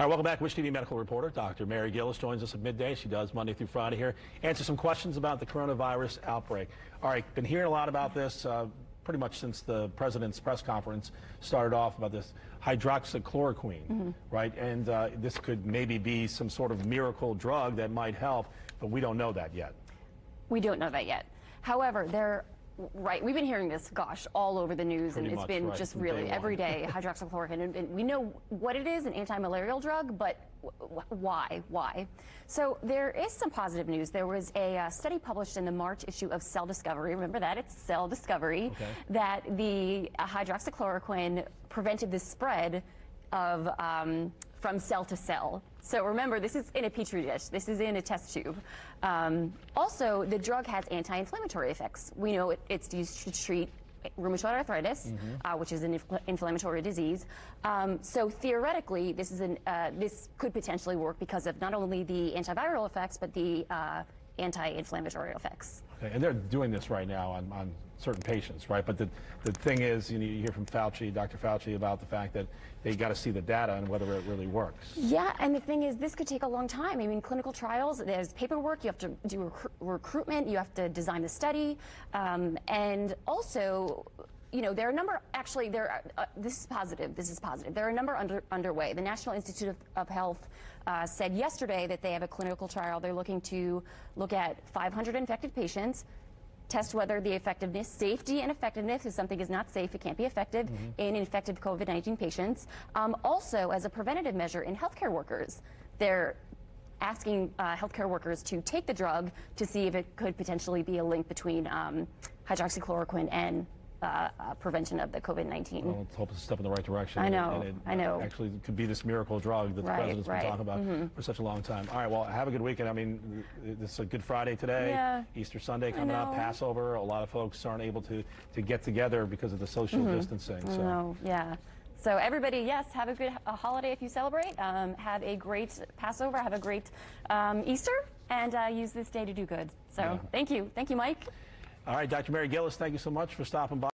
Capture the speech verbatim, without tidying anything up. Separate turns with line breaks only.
All right, welcome back. Wish T V medical reporter Doctor Mary Gillis joins us at midday. She does Monday through Friday here. Answer some questions about the coronavirus outbreak. All right, been hearing a lot about this uh, pretty much since the president's press conference started off about this hydroxychloroquine, mm-hmm. right? And uh, this could maybe be some sort of miracle drug that might help, but we don't know that yet.
We don't know that yet. However, there. Right, we've been hearing this, gosh, all over the news,
Pretty
and it's
much,
been
right,
just
from
really
day
every day hydroxychloroquine, and, and we know what it is, an anti-malarial drug, but w why, why? So there is some positive news. There was a uh, study published in the March issue of Cell Discovery, remember that, it's Cell Discovery,
okay.
that the uh, hydroxychloroquine prevented the spread of um, from cell to cell. So remember, this is in a petri dish. This is in a test tube. Um, also, the drug has anti-inflammatory effects. We know it, it's used to treat rheumatoid arthritis, mm-hmm. uh, which is an infl inflammatory disease. Um, so theoretically, this is an uh, this could potentially work because of not only the antiviral effects, but the uh, anti-inflammatory effects.
Okay, and they're doing this right now on, on certain patients, right? But the, the thing is, you, know, you hear from Fauci, Doctor Fauci, about the fact that they got to see the data and whether it really works.
Yeah, and the thing is, this could take a long time. I mean, clinical trials, there's paperwork, you have to do recru recruitment, you have to design the study, um, and also, you know, there are a number, actually, there are, uh, this is positive, this is positive. There are a number under, underway. The National Institute of, of Health uh, said yesterday that they have a clinical trial. They're looking to look at five hundred infected patients, test whether the effectiveness, safety and effectiveness, if something is not safe, it can't be effective mm-hmm. in infected COVID nineteen patients. Um, also, as a preventative measure in healthcare workers, they're asking uh, healthcare workers to take the drug to see if it could potentially be a link between um, hydroxychloroquine and Uh, uh, prevention of the COVID nineteen.
Well, let's hope it's a step in the right direction.
I know,
and it,
I know.
Actually, it could be this miracle drug that the
right,
president's
right.
been talking about
mm-hmm.
for such a long time. All right, well, have a good weekend. I mean, this is a Good Friday today,
yeah.
Easter Sunday coming up, Passover. A lot of folks aren't able to, to get together because of the social mm-hmm. distancing. So.
No, yeah. So everybody, yes, have a good a holiday if you celebrate. Um, have a great Passover. Have a great um, Easter, and uh, use this day to do good. So yeah. thank you. Thank you, Mike.
All right, Doctor Mary Gillis, thank you so much for stopping by.